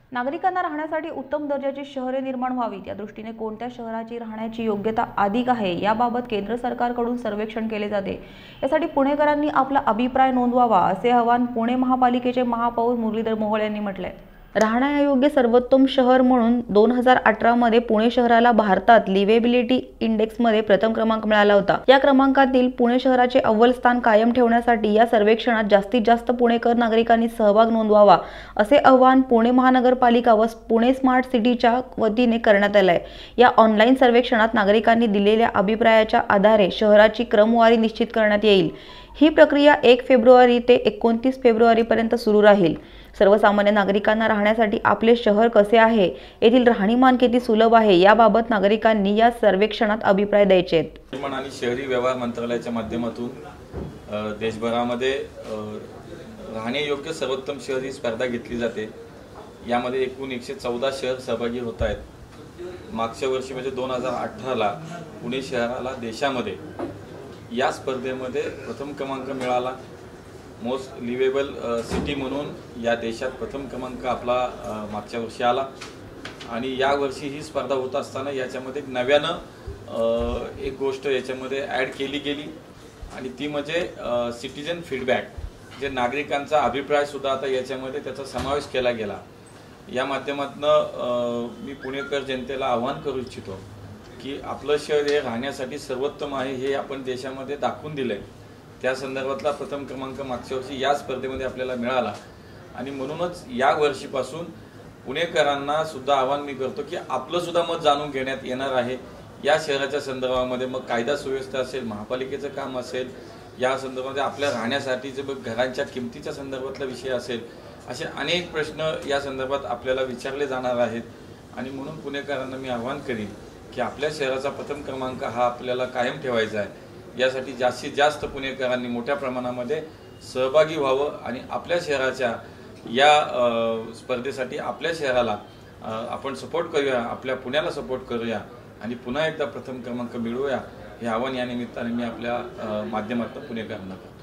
नागरिकांना राहण्यासाठी उत्तम दर्जाची शहरे निर्माण व्हावीत या दृष्टीने कोणत्या शहराची राहण्याची योग्यता अधिक आहे याबाबत केंद्र सरकारकडून सर्वेक्षण केले जाते। यासाठी पुणेकरांनी आपला अभिप्राय नोंदवावा असे आवाहन पुणे महापालिकेचे महापौर मुरलीधर मोहोळ यांनी म्हटले। राहण्यायोग्य सर्वोत्तम शहर म्हणून 2018 मध्ये पुणे शहराला भारतात लिव्हेबिलिटी इंडेक्समध्ये प्रथम क्रमांक मिळाला होता। या क्रमांकातील पुणे शहराचे अव्वल स्थान कायम ठेवण्यासाठी या सर्वेक्षणात जास्तीत जास्त पुणेकर नागरिकांनी सहभाग नोंदवावा असे आवाहन पुणे महानगरपालिका व पुणे स्मार्ट सिटीच्या वतीने करण्यात आले आहे। या ऑनलाईन सर्वेक्षणात नागरिकांनी दिलेल्या अभिप्रायाच्या आधारे शहराची क्रमवारी निश्चित करण्यात येईल। ही प्रक्रिया 1 फेब्रुवारी ते 29 फेब्रुवारी पर्यंत सुरू राहील। सर्वसामान्य नागरिकांना राहण्यासाठी आपले शहर कसे आहे, येथील राहणीमान किती सुलभ आहे याबाबत नागरिकांनी या सर्वेक्षणात अभिप्राय द्यायचे आहेत। आणि शहरी व्यवहार मंत्रालयाच्या माध्यमातून देशभरामध्ये राहण्यायोग्य सर्वोत्तम शहर ही स्पर्धा घेतली जाते। यामध्ये एकूण 114 शहर सहभागी होत आहेत। मागच्या वर्षी म्हणजे 2018 ला पुणे शहराला देशामध्ये या स्पर्धेमध्ये प्रथम क्रमांक मिळाला। मोस्ट लिव्हेबल सिटी म्हणून या देशात प्रथम क्रमांक आपला मागच्या वर्षी आला। आणि या वर्षी ही स्पर्धा होत असताना याच्यामध्ये नव्यानं एक गोष्ट याच्यामध्ये ॲड केली गेली आणि ती म्हणजे सिटीजन फीडबॅक, जे नागरिकांचा अभिप्राय सुद्धा आता याच्यामध्ये त्याचा समावेश केला गेला। या माध्यमातून मी पुणेकर जनतेला आवाहन करू इच्छितो की आपलं शहर हे राहण्यासाठी सर्वोत्तम आहे हे आपण देशामध्ये दाखवून दिलंय। त्या संदर्भातला प्रथम क्रमांक मागच्या वर्षी या स्पर्धेमध्ये आपल्याला मिळाला आणि म्हणूनच या वर्षीपासून पुणेकरांना सुद्धा आवाहन मी करतो की आपलं सुद्धा मत जाणून घेण्यात येणार आहे। या शहराच्या संदर्भामध्ये मग कायदा सुव्यवस्था असेल, महापालिकेचं काम असेल, या संदर्भामध्ये आपल्या राहण्यासाठीचे घरांच्या किमतीच्या संदर्भातला विषय असेल, असे अनेक प्रश्न या संदर्भात आपल्याला विचारले जाणार आहेत। आणि म्हणून पुणेकरांना मी आवाहन करीन की आपल्या शहराचा प्रथम क्रमांक हा आपल्याला कायम ठेवायचा आहे। यासाठी जास्तीत जास्त पुणेकरांनी मोठ्या प्रमाणामध्ये सहभागी व्हावं आणि आपल्या शहराच्या या स्पर्धेसाठी आपल्या शहराला आपण सपोर्ट करूया, आपल्या पुण्याला सपोर्ट करूया आणि पुन्हा एकदा प्रथम क्रमांक मिळवूया हे आवाहन या निमित्ताने मी आपल्या माध्यमातून पुणेकरांना करतो।